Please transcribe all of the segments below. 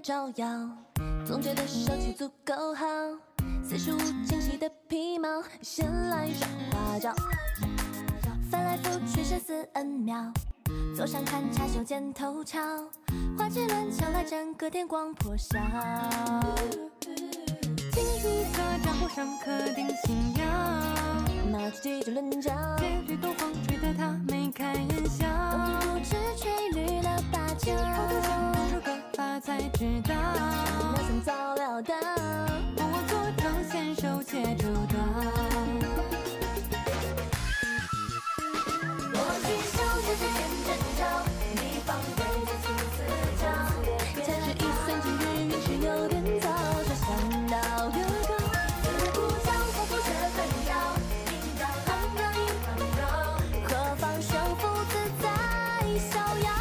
照耀，总觉得手气足够好，45清晰的皮毛，先来上花招，翻来覆去神思 N 秒，左上看插袖间头朝，花枝乱敲来沾个电光破晓。 清一色账户上刻定信仰， 拿起几支轮角， 借绿东风吹得他眉开眼笑， 不知吹绿了芭蕉， 偷偷想公主个发财之道， 哪曾早料到， 我做庄先手且周到。 我去手这是见真招，你方会在青丝角，才是一算今日运势有点糟，说想到哥哥，自古江湖不缺纷扰，应当安得一方绕，何妨生父自在逍遥。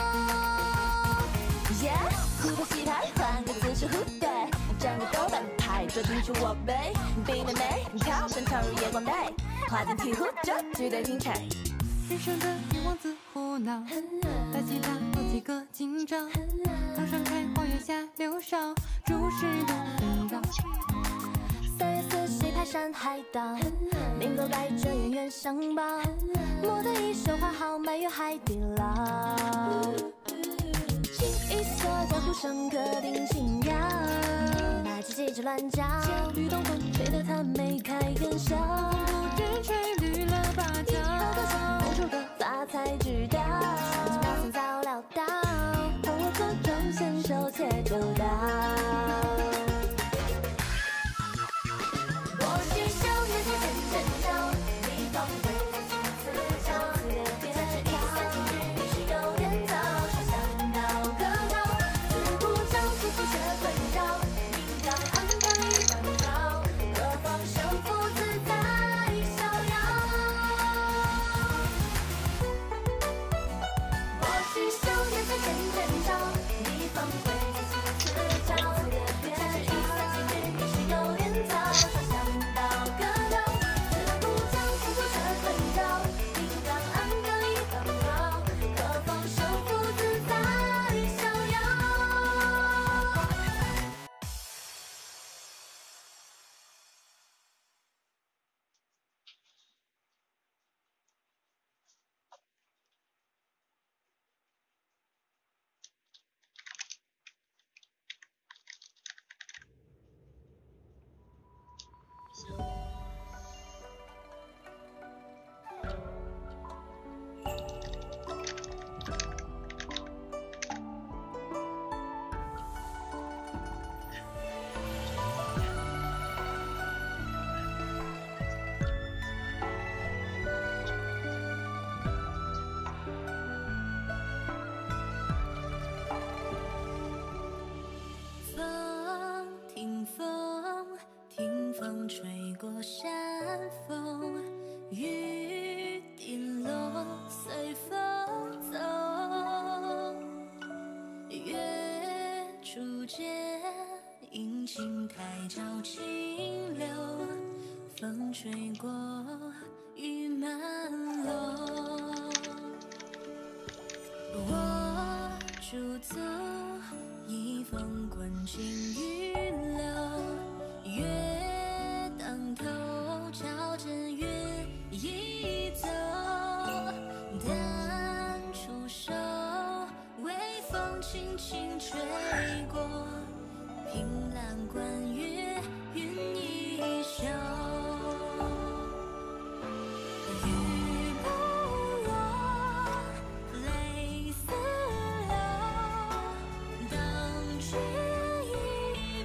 耶，胡歌戏台换个姿势蝴蝶，站个豆瓣拍着进去我背，比妹妹跳绳跳入夜光杯，花间醍醐这绝对品味。 人生的欲望自胡闹，大起大落几个今朝，堂上开花月下柳梢，诸事都纷扰。 3月4夕排山海岛，明楼盖着远远相报，蓦地一手花好埋于海底捞。清一色江湖上刻定信仰，拿起几支乱叫，绿东风吹得他眉开眼笑， 不知吹绿了芭蕉， 公主的发财之道，哪曾早料到，帮我做庄先手且周到。我去手这些真真招，你方会在青丝角，才是一算今日运势有点糟，说想到哥高，自古江湖不缺纷扰，应当安得一方绕，何妨生父自在逍遥。我去手这些真真招，你方会在青丝角，才是一算今日运势有点糟，说想到哥高，自古江湖不缺纷扰，应当安得一方绕，何妨生父自在逍遥。 风，听风吹过山峰，雨滴落，随风走。月初见，阴晴台照清流，风吹过，雨满楼。我驻足，一风滚进雨流，月当头，照枕月一走，淡出手，微风轻轻吹过，凭栏观月，云一袖。雨不落，泪似流，当君一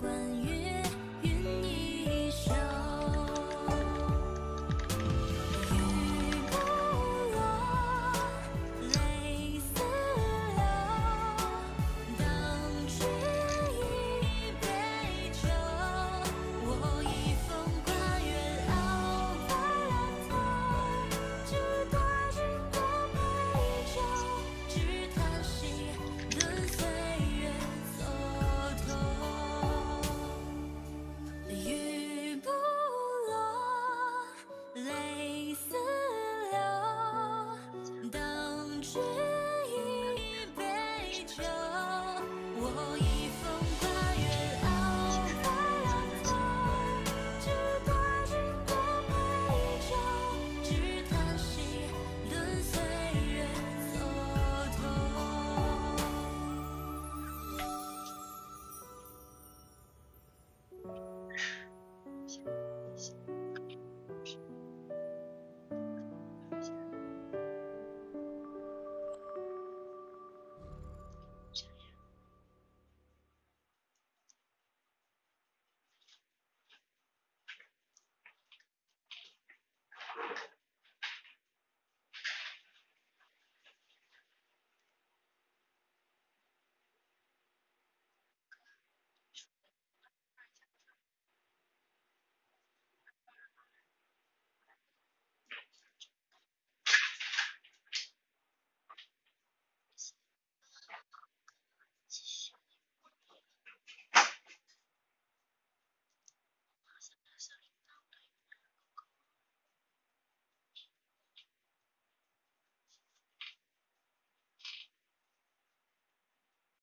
关于